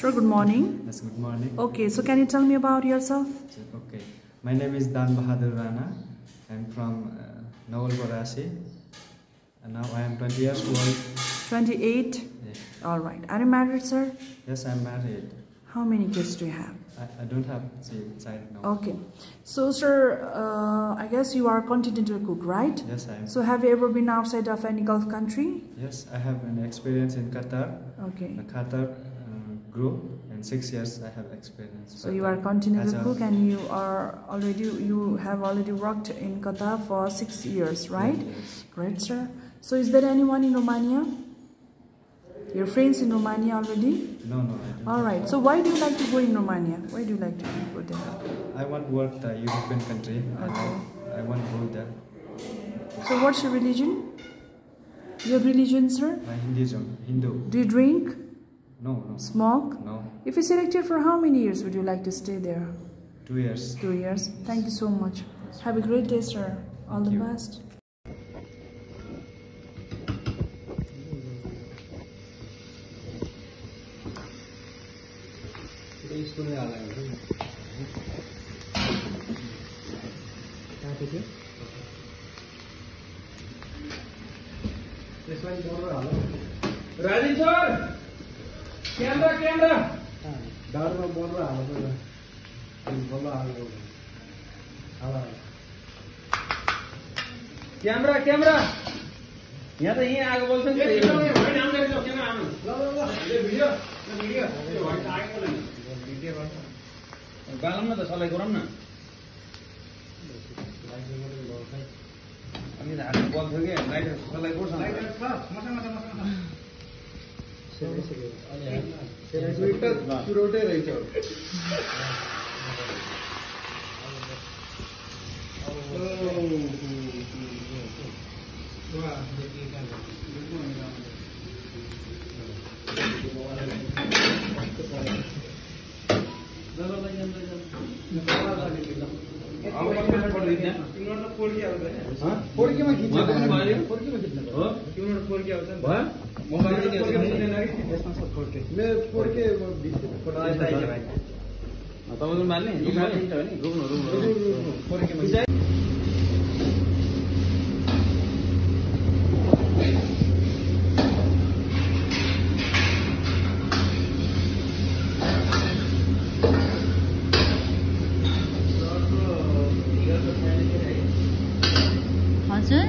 Sure, good morning. Yes, good morning. Okay, so can you tell me about yourself? Okay, my name is Dan Bahadur Rana. I'm from Nawal Gorasi. And now I am 20 years old. 28? Yes. Alright. Are you married, sir? Yes, I'm married. How many kids do you have? I don't have child now. Okay. So, sir, I guess you are a continental cook, right? Yes, I am. So, have you ever been outside of any Gulf country? Yes, I have an experience in Qatar. Okay. The Qatar group, and 6 years I have experience. So, you are a continental cook and you have already worked in Qatar for 6 years, right? Yes. Great, sir. So, is there anyone in Romania? Your friends in Romania already? No, I don't. Alright, so why do you like to go in Romania? Why do you like to go there? I want to work the European country. Okay. I want to go there. So what's your religion? Your religion, sir? My Hindu. Do you drink? No. Smoke? No. If you selected, for how many years would you like to stay there? 2 years. 2 years. Thank you so much. Have a great day, sir. All the best. School में आ रहा है कहाँ pay थे इस वाली बोल रहा है राजी सर कैमरा दारू में बोल रहा है बोल रहा है कैमरा यहाँ तो यहीं आगे बोल सकते गालम न त सलाई गरौँ न अनि हात बल थियो कि लाइट सलाई गर्छ चुरौटै रहेछ तपाईँको मान्ने हजुर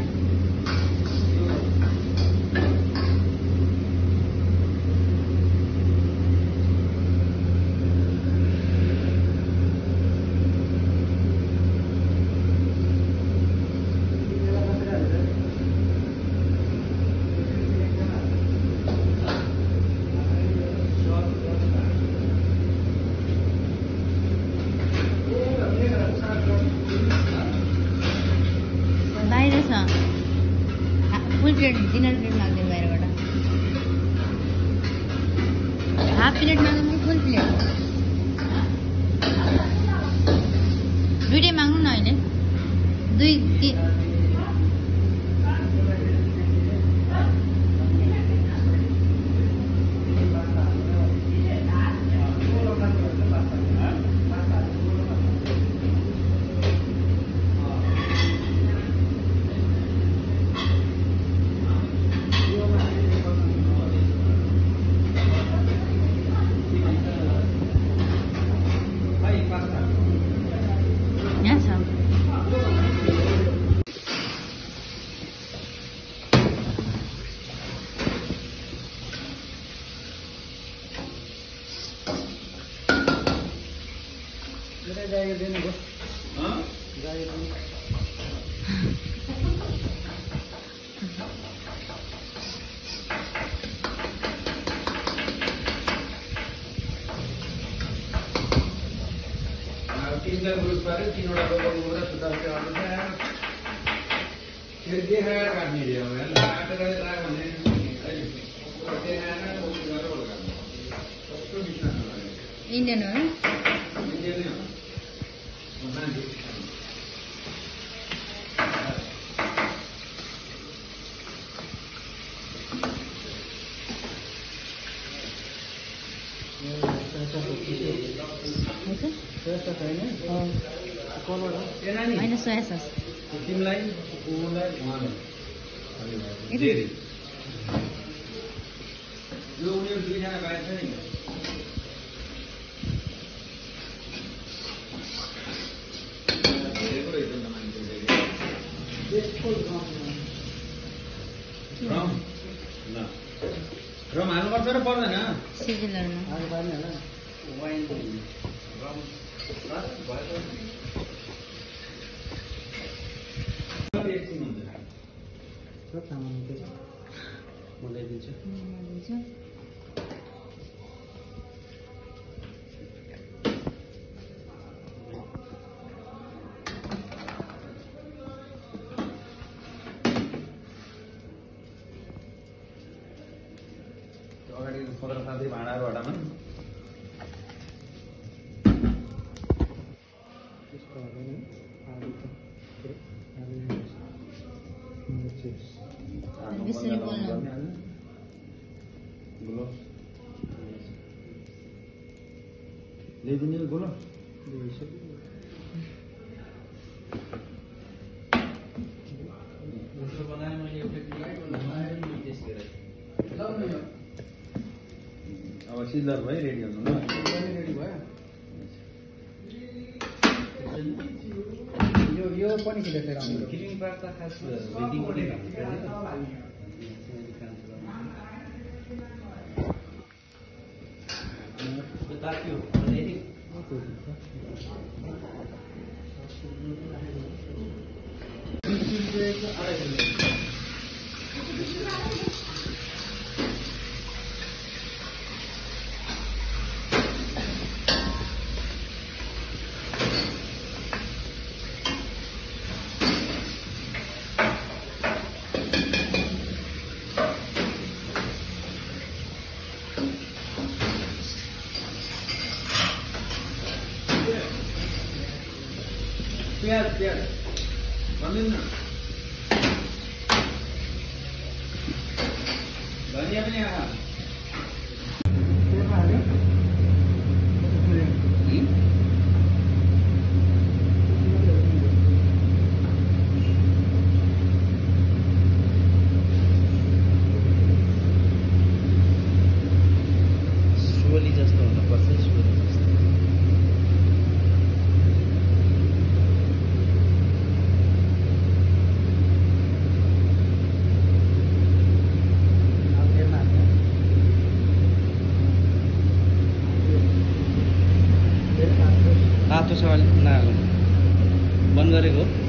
बाहिर छ फुल प्लेट डिनर प्लेट माग्दैन बाहिरबाट हाफ प्लेट माग्नु फुल प्लेट दुईटै माग्नु न अहिले 2 3 यहाँ छ तीनजना ग्रुप पारे तीनवटा गोबर सुधार के आउँछ फेरि देखाएर काट्ने रे अब हैन काटेर लाग्यो भने अहिले देखाएर उस गरेर होला काट्ने कस्तो विश्वास लाग्यो इन्डियन हो इन्डियन नै हो मान्छे Yeah. होइन सोया सस तिमीलाई उलाई उहाँलाई जेरी यो उनीहरू दुईजना बाहिर छ नि धेरैको रहेछ नि त मान्छे रम ल रम हाल्नुपर्छ र पर्दैन सिजलरमा वाइन रम एकछिन हुन्छ म ल्याइदिन्छु अगाडि पत्र साथै भाँडाहरू हटामा बिस्तारै बोल्नु ल्याइदिने बोलो अब सिजलर भयो रेडी हुनु ल रेडी भयो यो पनि किन क्रिम पार्ट त खास वेटिङको नै तात्यो प्याज प्याज भनिदिनु न धनिया पनि आहा सोली जस्तो हुनुपर्छ सोली जस्तो तातो छ अलिक नहाल्नु बन्द गरेको